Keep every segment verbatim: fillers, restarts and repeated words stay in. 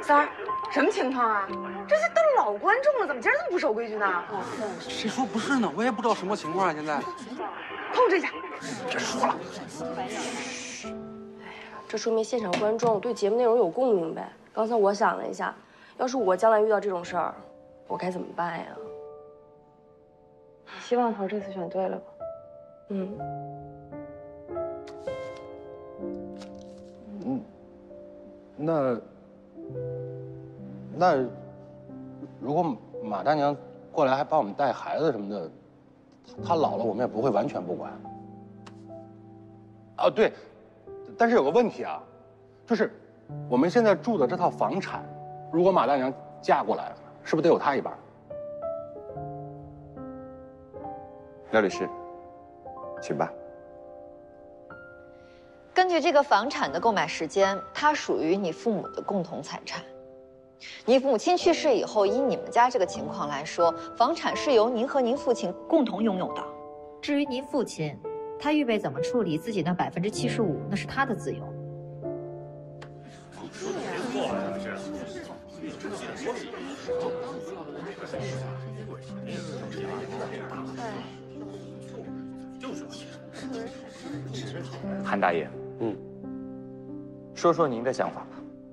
三儿，什么情况啊？这些都老观众了，怎么今儿这么不守规矩呢？ 谁说不是呢？我也不知道什么情况啊！现在， 控制一下。 别说了。 哎呀，这说明现场观众对节目内容有共鸣呗。刚才我想了一下，要是我将来遇到这种事儿，我该怎么办呀？ 希望头这次选对了吧？ 嗯。 嗯，那那如果马大娘过来还帮我们带孩子什么的，她老了我们也不会完全不管。哦，对，但是有个问题啊，就是我们现在住的这套房产，如果马大娘嫁过来了，是不是得有她一半？ 廖律师，请吧。 根据这个房产的购买时间，它属于你父母的共同财产。你母亲去世以后，以你们家这个情况来说，房产是由您和您父亲共同拥有的。 至于您父亲，他预备怎么处理自己那百分之七十五，那是他的自由。 韩大爷，嗯，说说您的想法吧。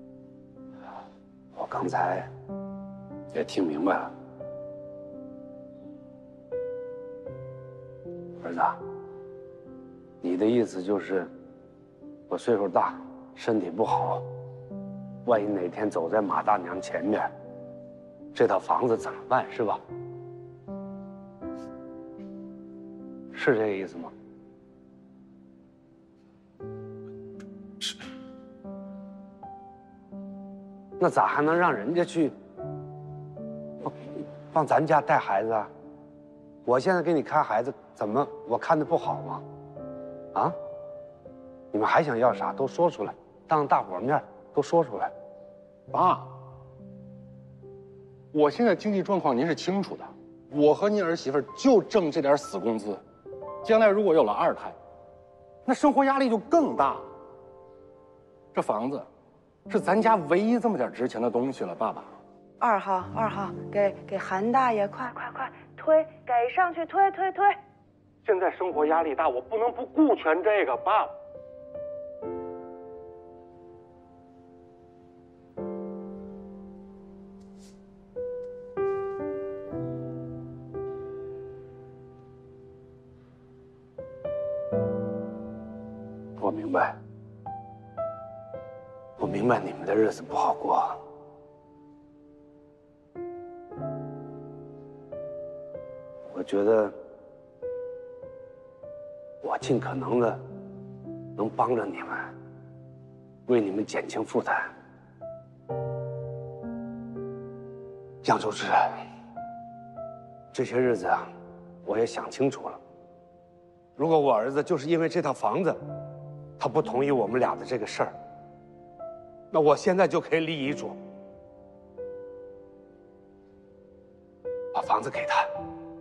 我刚才也听明白了，儿子，你的意思就是我岁数大，身体不好，万一哪天走在马大娘前面，这套房子怎么办，是吧？是这个意思吗？ 是。 那咋还能让人家去帮帮咱家带孩子啊？我现在给你看孩子，怎么我看的不好吗？啊？你们还想要啥都说出来，当大伙面都说出来。 爸，我现在经济状况您是清楚的，我和您儿媳妇就挣这点死工资，将来如果有了二胎，那生活压力就更大了。这房子是咱家唯一这么点值钱的东西了，爸爸。 二号，二号，给给韩大爷，快快快推，给上去推推推。 现在生活压力大，我不能不顾全这个，爸爸。 我明白，我明白你们的日子不好过。我觉得我尽可能的能帮着你们，为你们减轻负担。杨周志，这些日子啊，我也想清楚了。如果我儿子就是因为这套房子，他不同意我们俩的这个事儿，那我现在就可以立遗嘱，把房子给他。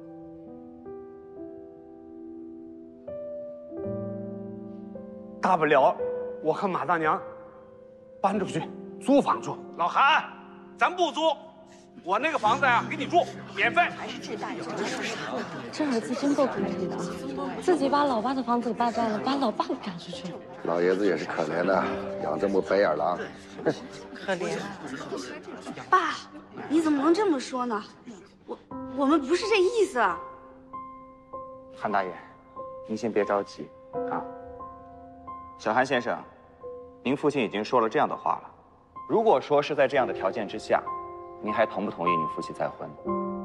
大不了我和马大娘搬出去租房住。 老韩，咱不租，我那个房子呀，给你住，免费。 这大爷这儿子真够可怜的，自己把老爸的房子给霸占了，把老爸给赶出去了。 老爷子也是可怜的，养这么白眼狼。 可怜。 爸，你怎么能这么说呢？我我们不是这意思。 韩大爷，您先别着急啊。小韩先生，您父亲已经说了这样的话了。如果说是在这样的条件之下，您还同不同意您夫妻再婚？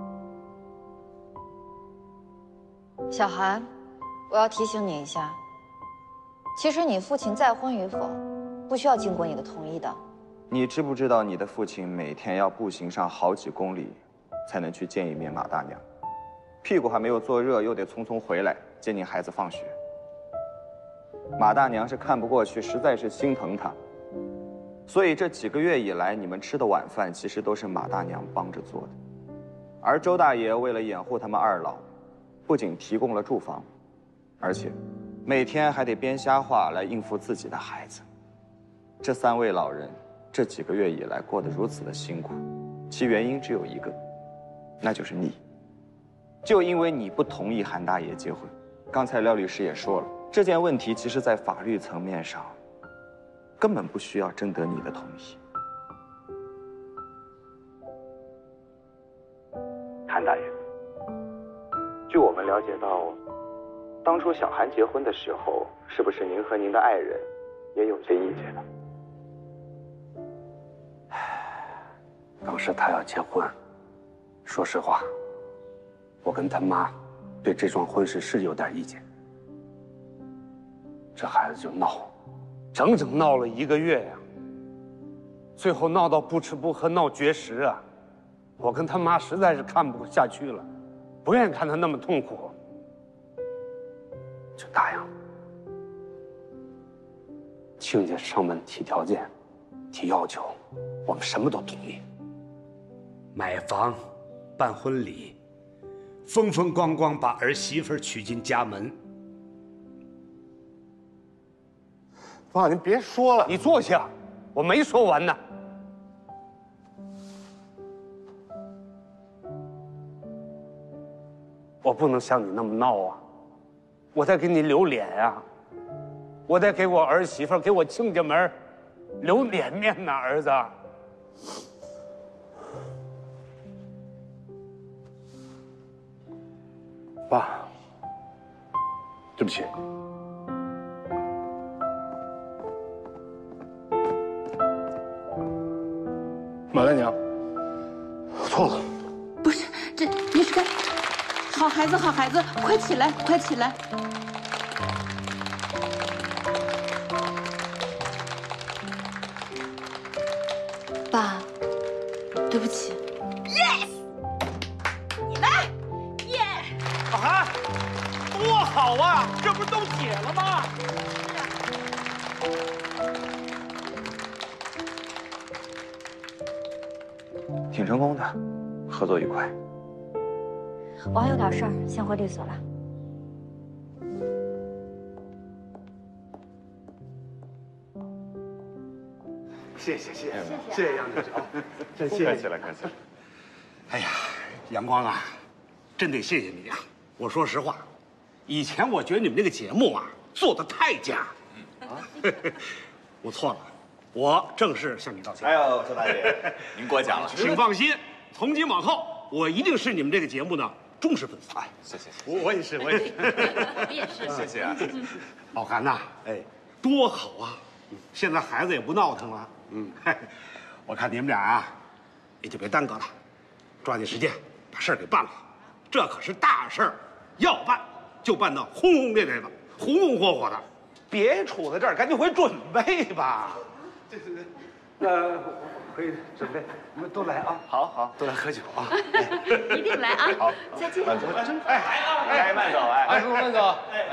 小韩，我要提醒你一下，其实你父亲再婚与否，不需要经过你的同意的。 你知不知道你的父亲每天要步行上好几公里，才能去见一面马大娘，屁股还没有坐热，又得匆匆回来接您孩子放学。马大娘是看不过去，实在是心疼他，所以这几个月以来，你们吃的晚饭其实都是马大娘帮着做的。而周大爷为了掩护他们二老，不仅提供了住房，而且每天还得编瞎话来应付自己的孩子。这三位老人这几个月以来过得如此的辛苦，其原因只有一个，那就是你。就因为你不同意韩大爷结婚，刚才廖律师也说了，这件问题其实在法律层面上根本不需要征得你的同意。韩大爷，据我们了解到，当初小韩结婚的时候，是不是您和您的爱人也有些意见呢？ 当时他要结婚，说实话，我跟他妈对这桩婚事是有点意见。这孩子就闹，整整闹了一个月呀，最后闹到不吃不喝，闹绝食啊！我跟他妈实在是看不下去了，不愿意看他那么痛苦，就答应了。亲家上门提条件，提要求，我们什么都同意。 买房，办婚礼，风风光光把儿媳妇娶进家门。 爸，您别说了，你坐下，我没说完呢。我不能像你那么闹啊，我得给你留脸啊，我得给我儿媳妇、给我亲家们留脸面呐，儿子。爸，对不起。马大娘，错了。 不是，这你是干？好孩子，好孩子，快起来，快起来！ 爸，对不起。 Yes， 你来，耶！ 小韩，多好啊，这不是都解了吗？ 挺成功的，合作愉快。 我还有点事儿，先回律所了。 谢谢谢谢谢谢杨队长，真谢谢。 客气了客气了。 哎呀，阳光啊，真得谢谢你啊！我说实话，以前我觉得你们这个节目啊做的太假，啊，我错了，我正式向你道歉。 哎呦，周大爷，您过奖了。 请放心，从今往后我一定是你们这个节目的忠实粉丝。 哎，谢谢， 我我也是，我也是， 我们也是。 谢谢啊。 老韩呐，哎，多好啊！现在孩子也不闹腾了。嗯，我看你们俩啊，也就别耽搁了，抓紧时间把事儿给办了。这可是大事儿，要办就办到轰轰烈烈的、红红火火的。别杵在这儿，赶紧回准备吧。 对对对，那可以准备，你们都来啊！ 好好， 都来喝酒啊！ 一定来啊！ 好， 再见。 慢走，哎哎，慢走，哎， 哎，叔慢走。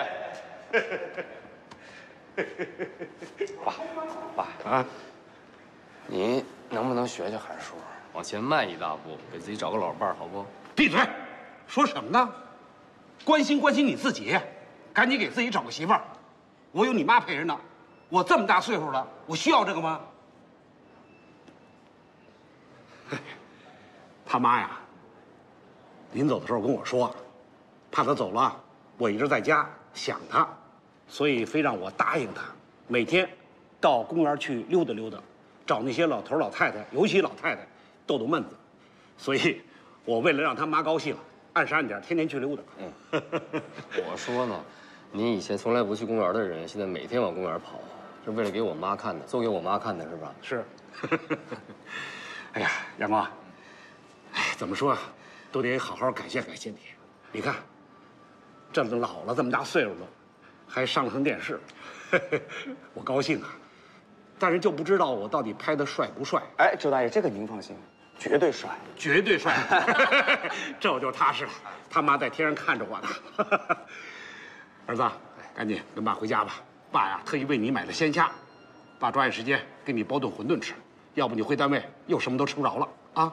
哎， 爸，爸啊，你能不能学学韩叔，往前迈一大步，给自己找个老伴儿，好不？ 闭嘴！说什么呢？关心关心你自己，赶紧给自己找个媳妇儿。我有你妈陪着呢，我这么大岁数了，我需要这个吗？他妈呀，临走的时候跟我说，怕他走了，我一直在家想他，所以非让我答应他，每天到公园去溜达溜达，找那些老头老太太，尤其老太太，逗逗闷子。所以，我为了让他妈高兴，按时按点天天去溜达。 嗯，我说呢，你以前从来不去公园的人，现在每天往公园跑，是为了给我妈看的，做给我妈看的是吧？ 是。哎呀，阳光，哎，怎么说啊，都得好好感谢感谢你。你看，这么老了，这么大岁数了，还上了趟电视，我高兴啊。但是就不知道我到底拍的帅不帅。 哎，周大爷，这个您放心，绝对帅， 绝对帅。这我就踏实了，他妈在天上看着我呢。儿子，赶紧跟爸回家吧。爸呀，特意为你买了鲜虾，爸抓紧时间给你包顿馄饨吃，要不你回单位又什么都吃不着了啊。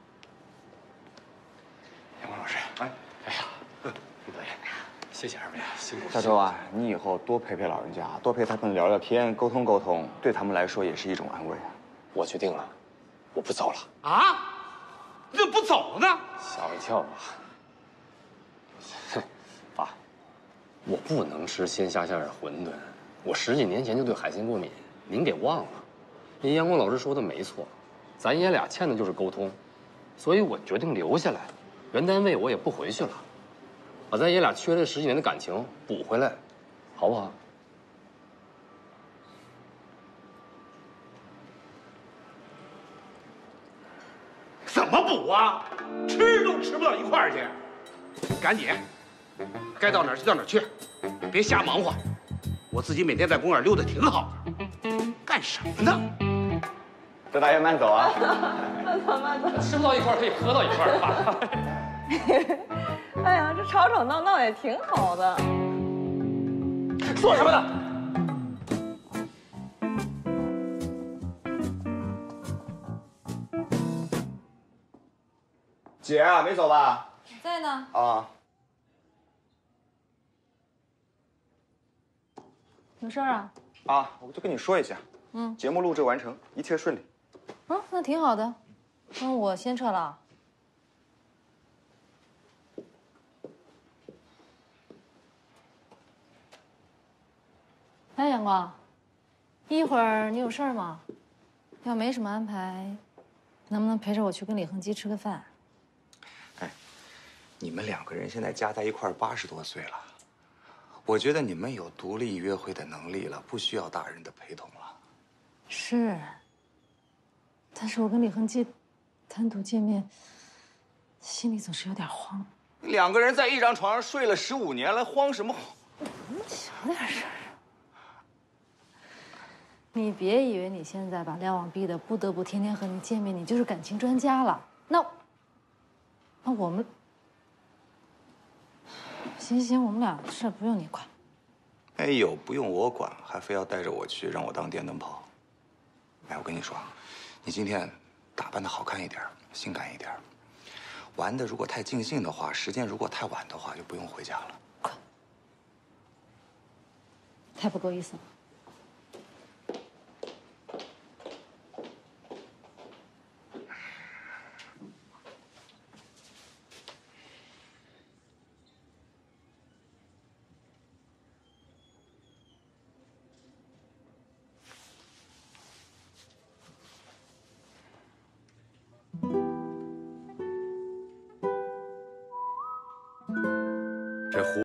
阳光老师，哎，哎呀，李导演，谢谢二位，辛苦了。 大周啊，你以后多陪陪老人家，多陪他们聊聊天，沟通沟通，对他们来说也是一种安慰啊。 我决定了，我不走了。 啊？你怎么不走呢？ 吓我一跳吧。哼，爸，我不能吃鲜虾馅的馄饨。我十几年前就对海鲜过敏，您给忘了。人阳光老师说的没错，咱爷俩欠的就是沟通，所以我决定留下来。原单位我也不回去了，把咱爷俩缺了十几年的感情补回来，好不好？ 怎么补啊？吃都吃不到一块儿去。赶紧，该到哪儿就到哪儿去，别瞎忙活。我自己每天在公园溜达挺好的，干什么呢？ 周大爷慢走啊！ 慢走慢走， 吃不到一块儿可以喝到一块儿吧？ 哎呀，这吵吵闹闹也挺好的。 说什么呢？ 姐啊，没走吧？ 在呢。 啊。 有事儿啊？ 啊，我就跟你说一下， 嗯， 节目录制完成，一切顺利。 啊，那挺好的。那我先撤了。哎，阳光，一会儿你有事儿吗？要没什么安排，能不能陪着我去跟李恒基吃个饭？ 哎，你们两个人现在加在一块儿八十多岁了，我觉得你们有独立约会的能力了，不需要大人的陪同了。 是，但是我跟李恒基单独见面，心里总是有点慌。 两个人在一张床上睡了十五年了，慌什么慌？ 小点声。你别以为你现在把廖望逼得不得不天天和你见面，你就是感情专家了。那，那我们，行行，我们俩的事不用你管。 哎呦，不用我管，还非要带着我去，让我当电灯泡。哎，我跟你说，你今天打扮的好看一点，性感一点。玩的如果太尽兴的话，时间如果太晚的话，就不用回家了。 太不够意思了。